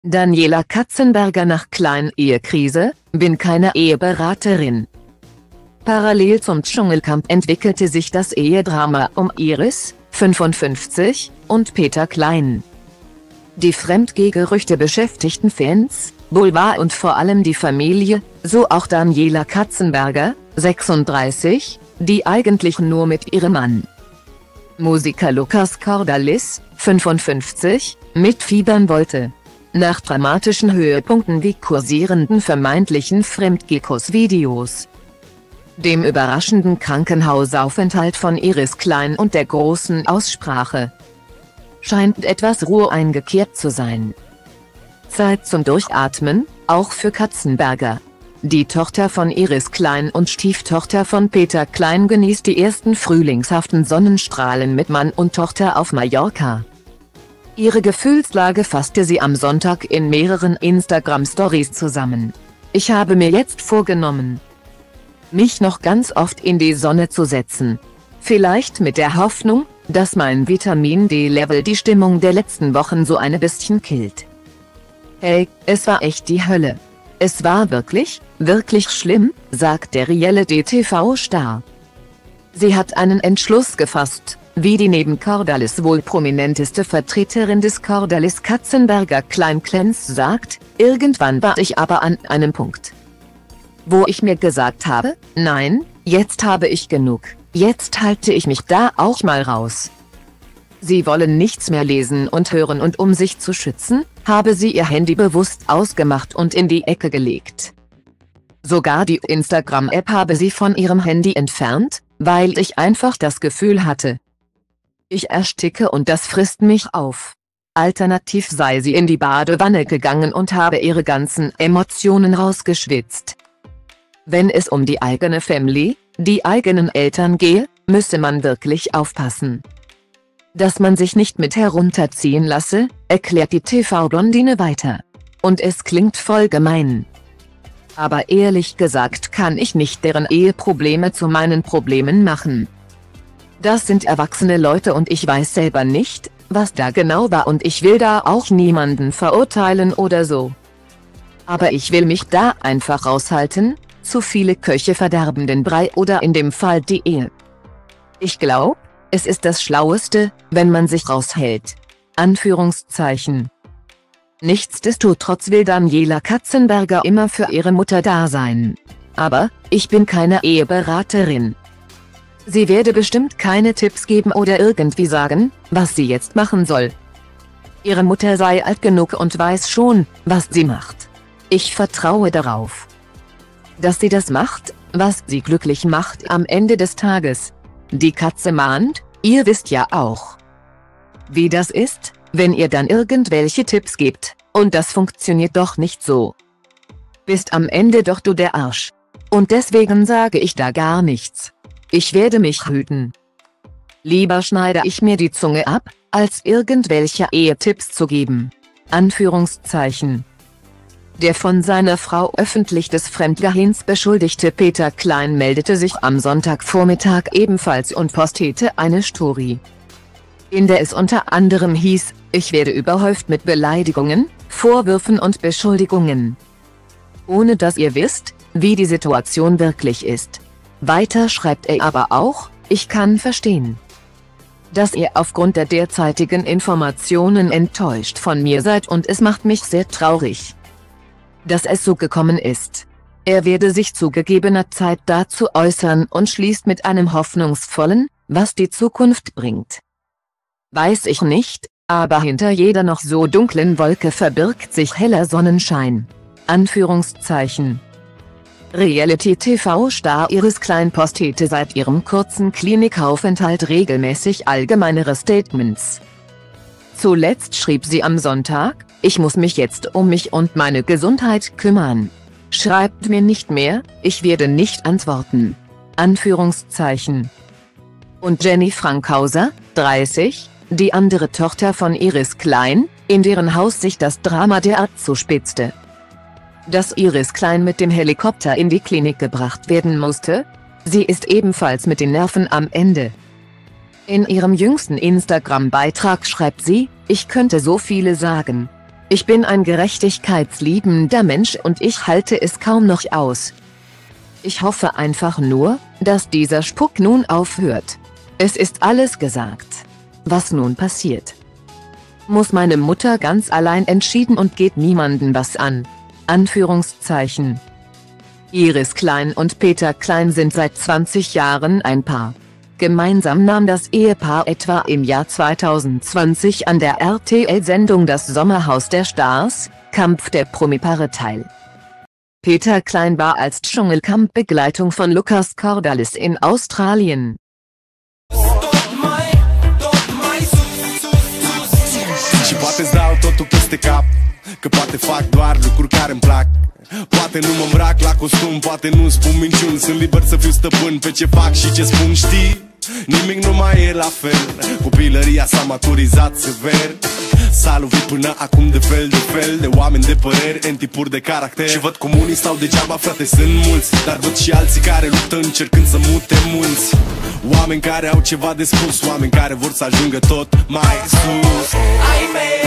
Daniela Katzenberger nach Klein-Ehekrise: Bin keine Eheberaterin. Parallel zum Dschungelcamp entwickelte sich das Ehedrama um Iris, 55, und Peter Klein. Die Fremdgeh-Gerüchte beschäftigten Fans, Boulevard und vor allem die Familie, so auch Daniela Katzenberger, 36, die eigentlich nur mit ihrem Mann, Musiker Lucas Cordalis, 55, mitfiebern wollte. Nach dramatischen Höhepunkten wie kursierenden vermeintlichen Fremdgeh-Kuss-Videos, dem überraschenden Krankenhausaufenthalt von Iris Klein und der großen Aussprache, scheint etwas Ruhe eingekehrt zu sein. Zeit zum Durchatmen, auch für Katzenberger. Die Tochter von Iris Klein und Stieftochter von Peter Klein genießt die ersten frühlingshaften Sonnenstrahlen mit Mann und Tochter auf Mallorca. Ihre Gefühlslage fasste sie am Sonntag in mehreren Instagram-Stories zusammen. Ich habe mir jetzt vorgenommen, mich noch ganz oft in die Sonne zu setzen. Vielleicht mit der Hoffnung, dass mein Vitamin D-Level die Stimmung der letzten Wochen so ein bisschen killt. Hey, es war echt die Hölle. Es war wirklich, wirklich schlimm, sagt der Reality-TV-Star. Sie hat einen Entschluss gefasst, wie die neben Cordalis wohl prominenteste Vertreterin des Cordalis Katzenberger Klein-Clans sagt: Irgendwann war ich aber an einem Punkt, wo ich mir gesagt habe, nein, jetzt habe ich genug, jetzt halte ich mich da auch mal raus. Sie wollen nichts mehr lesen und hören und um sich zu schützen, habe sie ihr Handy bewusst ausgemacht und in die Ecke gelegt. Sogar die Instagram-App habe sie von ihrem Handy entfernt, weil ich einfach das Gefühl hatte, ich ersticke und das frisst mich auf. Alternativ sei sie in die Badewanne gegangen und habe ihre ganzen Emotionen rausgeschwitzt. Wenn es um die eigene Family, die eigenen Eltern gehe, müsse man wirklich aufpassen, dass man sich nicht mit herunterziehen lasse, erklärt die TV-Blondine weiter. Und es klingt voll gemein. Aber ehrlich gesagt kann ich nicht deren Eheprobleme zu meinen Problemen machen. Das sind erwachsene Leute und ich weiß selber nicht, was da genau war und ich will da auch niemanden verurteilen oder so. Aber ich will mich da einfach raushalten, zu viele Köche verderben den Brei oder in dem Fall die Ehe. Ich glaube, es ist das Schlaueste, wenn man sich raushält. Anführungszeichen. Nichtsdestotrotz will Daniela Katzenberger immer für ihre Mutter da sein. Aber, ich bin keine Eheberaterin. Sie werde bestimmt keine Tipps geben oder irgendwie sagen, was sie jetzt machen soll. Ihre Mutter sei alt genug und weiß schon, was sie macht. Ich vertraue darauf, dass sie das macht, was sie glücklich macht am Ende des Tages. Die Katze mahnt, ihr wisst ja auch, wie das ist, wenn ihr dann irgendwelche Tipps gebt, und das funktioniert doch nicht so. Bist am Ende doch du der Arsch. Und deswegen sage ich da gar nichts. Ich werde mich hüten. Lieber schneide ich mir die Zunge ab, als irgendwelche Ehetipps zu geben. Anführungszeichen. Der von seiner Frau öffentlich des Fremdgehens beschuldigte Peter Klein meldete sich am Sonntagvormittag ebenfalls und postete eine Story, in der es unter anderem hieß: Ich werde überhäuft mit Beleidigungen, Vorwürfen und Beschuldigungen. Ohne dass ihr wisst, wie die Situation wirklich ist. Weiter schreibt er aber auch: Ich kann verstehen, dass ihr aufgrund der derzeitigen Informationen enttäuscht von mir seid und es macht mich sehr traurig, dass es so gekommen ist. Er werde sich zu gegebener Zeit dazu äußern und schließt mit einem hoffnungsvollen, was die Zukunft bringt. Weiß ich nicht, aber hinter jeder noch so dunklen Wolke verbirgt sich heller Sonnenschein. Anführungszeichen. Reality-TV-Star Iris Klein postete seit ihrem kurzen Klinikaufenthalt regelmäßig allgemeinere Statements. Zuletzt schrieb sie am Sonntag: Ich muss mich jetzt um mich und meine Gesundheit kümmern. Schreibt mir nicht mehr, ich werde nicht antworten. Anführungszeichen. Und Jenny Frankhauser, 30, die andere Tochter von Iris Klein, in deren Haus sich das Drama derart zuspitzte, dass Iris Klein mit dem Helikopter in die Klinik gebracht werden musste. Sie ist ebenfalls mit den Nerven am Ende. In ihrem jüngsten Instagram-Beitrag schreibt sie: Ich könnte so viele sagen. Ich bin ein gerechtigkeitsliebender Mensch und ich halte es kaum noch aus. Ich hoffe einfach nur, dass dieser Spuk nun aufhört. Es ist alles gesagt. Was nun passiert? Muss meine Mutter ganz allein entschieden und geht niemanden was an. Anführungszeichen. Iris Klein und Peter Klein sind seit 20 Jahren ein Paar. Gemeinsam nahm das Ehepaar etwa im Jahr 2020 an der RTL-Sendung Das Sommerhaus der Stars, Kampf der Promi-Paare teil. Peter Klein war als Dschungelcamp-Begleitung von Lucas Cordalis in Australien. Și poate-ți dau totul peste cap, că poate fac doar lucruri care-mi plac. Poate nu mă îmbrac la costum, poate nu spun minciuni. Sunt liber să fiu stăpân pe ce fac și ce spun, știi? Nimic nu mai e la fel, copilăria s-a maturizat sever. S-a lovit până acum de fel de oameni de păreri, în tipuri de caracter. Și văd cum unii stau degeaba, frate, sunt mulți, dar văd și alții care luptă încercând să mute mulți. Oameni care au ceva de spus, oameni care vor să ajungă tot mai sus.